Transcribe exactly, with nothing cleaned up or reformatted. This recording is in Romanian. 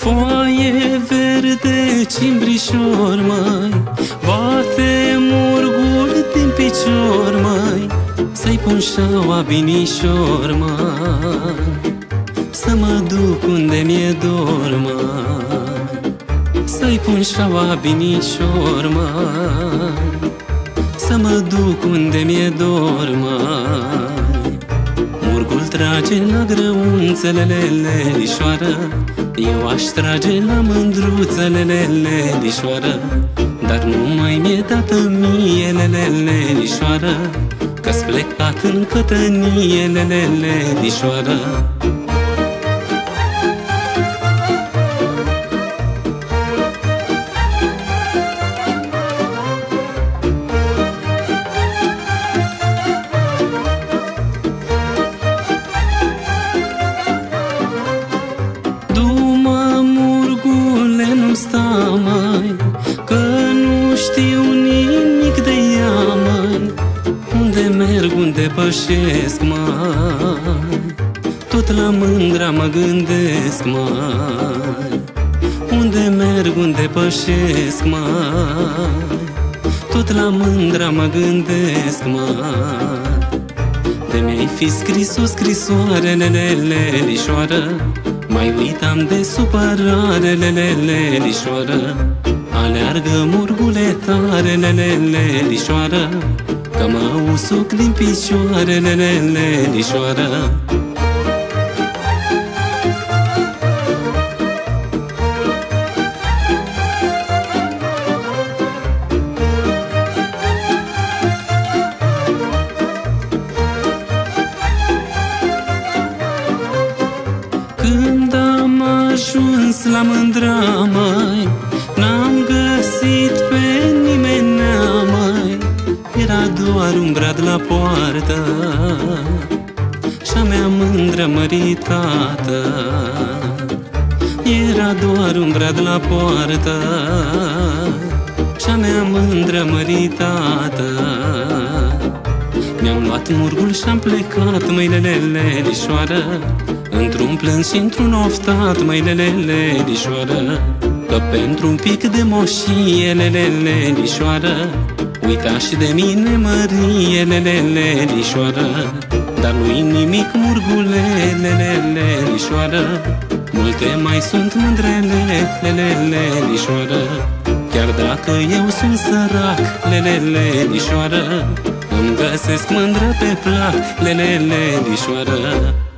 Foaie verde, cimbrișor, măi, bate murgul din picior, măi, să-i pun șaua binișor, măi, să mă duc unde mi-e dor, măi, să-i pun șaua binișor, măi, să mă duc unde mi-e dor, măi. Murgul trage la grăunțele, lelișoară, eu aș trage la mândruțele, lelișoară, dar nu mai mi-e dată mie, lelișoară, că-s plecat în cătănie, lelișoară. Sta, măi, că nu știu nimic de ea, măi, unde merg, unde pășesc, măi, tot la mândra mă gândesc, măi, unde merg, unde pășesc, măi, tot la mândra mă gândesc, măi. De mi-ai fi scris o scrisoare, lelișoară, mai uitam de supărare, lelișoară, aleargă murgule tare, lelișoară, că mă usuc din picioare, lelișoară. Când am ajuns la mândra, măi, n-am găsit pe nimeni, măi, era doar un brad la poartă și-a mea mândră măritată. Era doar un brad la poartă și-a mea mândră măritată. Mi-am luat murgul și-am plecat, măi, lelișoară, într-un plâns și într-un oftat, măi, lelișoară, că pentru un pic de moșie, lelișoară, uita și de mine mărie, lelișoară, dar nu-i nimic, murgule, lelișoară, multe mai sunt mândrele, lelișoară, chiar dacă eu sunt sărac, lelișoară, îmi găsesc mândră pe plac, lelișoară.